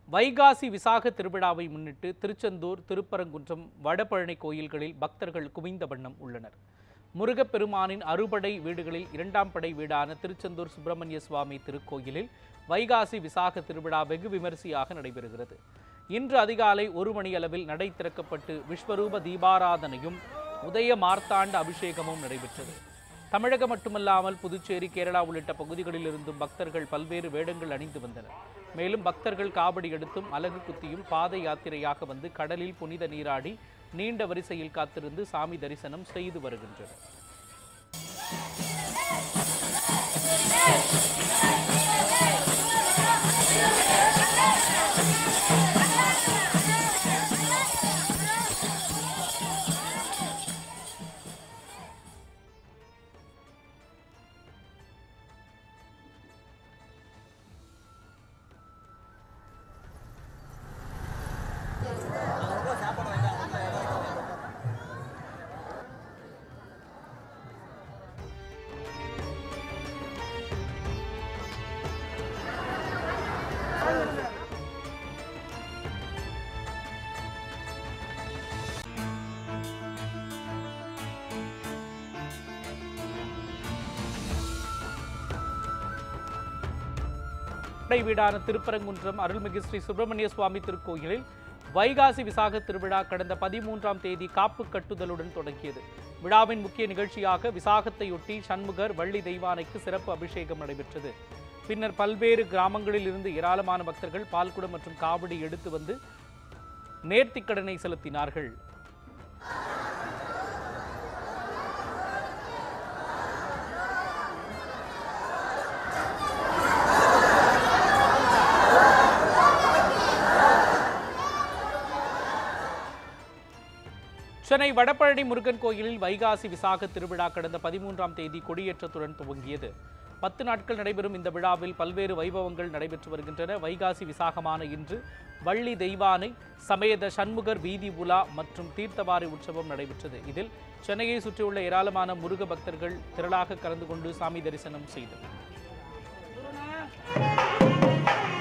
வைகாசி விசாக திருவிழாவை முன்னிட்டு திருச்செந்தூர், திருப்பரங்குன்றம், வடபழனி கோயில்களில் பக்தர்கள் குவிந்த வண்ணம் உள்ளனர். முருகப்பெருமானின் அறுபடை வீடுகளில் இரண்டாம் படை வீடான திருச்செந்தூர் சுப்பிரமணிய சுவாமி திருக்கோயிலில் வைகாசி விசாக திருவிழா வெகு விமரிசையாக நடைபெறுகிறது. இன்று அதிகாலை 1 மணியளவில் நடை திறக்கப்பட்டு விஸ்வரூப தீபாராதனையும் உதய மார்த்தாண்ட அபிஷேகமும் நடைபெற்றது. தமிழகம் மட்டுமல்லாமல் புதுச்சேரி, கேரளா உள்ளிட்ட பகுதிகளில் இருந்தும் பக்தர்கள் பல்வேறு வேடங்கள் அணிந்து வந்தனர். மேலும் பக்தர்கள் காவடி எடுத்தும் அலகு குத்தியும் பாத யாத்திரையாக வந்து கடலில் புனித நீராடி நீண்ட வரிசையில் காத்திருந்து சாமி தரிசனம் செய்து வருகின்றனர். வீடான திருப்பரங்குன்றம் அருள்மிகு ஸ்ரீ சுப்பிரமணிய சுவாமி திருக்கோயிலில் வைகாசி விசாக திருவிழா கடந்த 13ஆம் தேதி காப்பு கட்டுதலுடன் தொடங்கியது. விழாவின் முக்கிய நிகழ்ச்சியாக விசாகத்தையொட்டி சண்முகர், வள்ளி தெய்வானைக்கு சிறப்பு அபிஷேகம் நடைபெற்றது. பின்னர் பல்வேறு கிராமங்களில் இருந்து ஏராளமான பக்தர்கள் பால்குடம் மற்றும் காவடி எடுத்து வந்து நேர்த்திக்கடனை செலுத்தினார்கள். சென்னை வடபழனி முருகன் கோயிலில் வைகாசி விசாக திருவிழா கடந்த 13ஆம் தேதி கொடியேற்றத்துடன் துவங்கியது. 10 நாட்கள் நடைபெறும் இந்த விழாவில் பல்வேறு வைபவங்கள் நடைபெற்று வருகின்றன. வைகாசி விசாகமான இன்று வள்ளி தெய்வானை சமேத சண்முகர் வீதி உலா மற்றும் தீர்த்தவாரி உற்சவம் நடைபெற்றது. இதில் சென்னையை சுற்றியுள்ள ஏராளமான முருக பக்தர்கள் திரளாக கலந்து கொண்டு சாமி தரிசனம் செய்தனர்.